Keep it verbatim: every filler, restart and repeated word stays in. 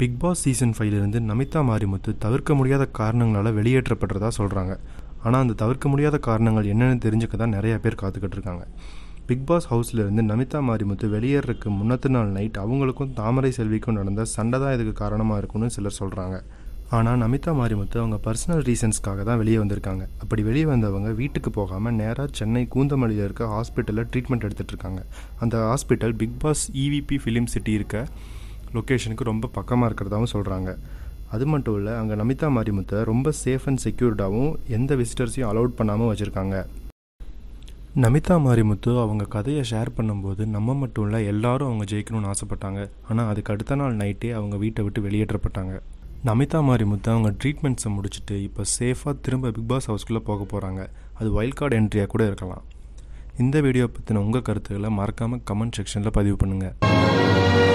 Big Boss season ஃபைவ்லேருந்து நமிதா மாரிமுத்து தவிர்க்க முடியாத காரணங்களால் வெளியேற்றப்படுறதா சொல்கிறாங்க. ஆனால் அந்த தவிர்க்க முடியாத காரணங்கள் என்னென்னு தெரிஞ்சுக்க தான் நிறையா பேர் காத்துக்கிட்டு இருக்காங்க. பிக் பாஸ் ஹவுஸ்லேருந்து நமிதா மாரிமுத்து வெளியேறதுக்கு முன்னத்து நாள் நைட் அவங்களுக்கும் தாமரை செல்விக்கும் நடந்த சண்டை தான் இதுக்கு காரணமாக இருக்குன்னு சிலர் சொல்கிறாங்க. ஆனால் நமிதா மாரிமுத்து அவங்க பர்சனல் ரீசன்ஸ்க்காக தான் வெளியே வந்திருக்காங்க. அப்படி வெளியே வந்தவங்க வீட்டுக்கு போகாமல் நேராக சென்னை கூந்தமல்லியில் இருக்க ஹாஸ்பிட்டலில் ட்ரீட்மெண்ட் எடுத்துகிட்டு இருக்காங்க. அந்த hospital Bigg Boss EVP film city இருக்க லொக்கேஷனுக்கு ரொம்ப பக்கமாக இருக்கிறதாவும் சொல்கிறாங்க. அது மட்டும் இல்லை, அங்கே நமிதா மாரிமுத்தை ரொம்ப சேஃப் அண்ட் செக்யூர்டாகவும் எந்த விசிட்டர்ஸையும் அலோட் பண்ணாமல் வச்சுருக்காங்க. நமிதா மாரிமுத்து அவங்க கதையை ஷேர் பண்ணும்போது நம்ம மட்டும் இல்லை எல்லாரும் அவங்க ஜெயிக்கணும்னு ஆசைப்பட்டாங்க. ஆனால் அதுக்கு அடுத்த நாள் நைட்டே அவங்க வீட்டை விட்டு வெளியேற்றப்பட்டாங்க. நமிதா மாரிமுத்து அவங்க ட்ரீட்மெண்ட்ஸை முடிச்சுட்டு இப்போ சேஃபாக திரும்ப பிக் பாஸ் ஹவுஸ்குள்ளே போக போகிறாங்க. அது வைல்ட் கார்டு என்ட்ரியாக கூட இருக்கலாம். இந்த வீடியோ பற்றின உங்கள் கருத்துக்களை மறக்காமல் கமெண்ட் செக்ஷனில் பதிவு பண்ணுங்கள்.